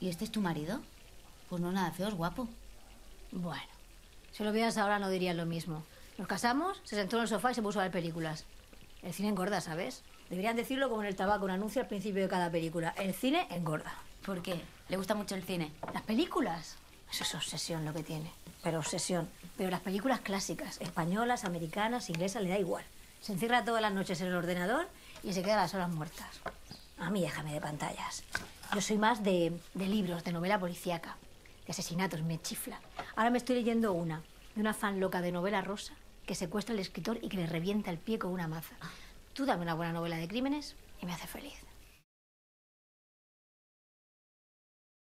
¿Y este es tu marido? Pues no es nada feo, es guapo. Bueno, si lo vieras ahora no dirías lo mismo. Nos casamos, se sentó en el sofá y se puso a ver películas. El cine engorda, ¿sabes? Deberían decirlo como en el tabaco, un anuncio al principio de cada película. El cine engorda. ¿Por qué? ¿Le gusta mucho el cine? ¿Las películas? Eso es obsesión lo que tiene. Pero obsesión. Pero las películas clásicas, españolas, americanas, inglesas, le da igual. Se encierra todas las noches en el ordenador y se queda las horas muertas. A mí déjame de pantallas. Yo soy más de libros, de novela policíaca, de asesinatos, me chifla. Ahora me estoy leyendo de una fan loca de novela rosa que secuestra al escritor y que le revienta el pie con una maza. Tú dame una buena novela de crímenes y me hace feliz.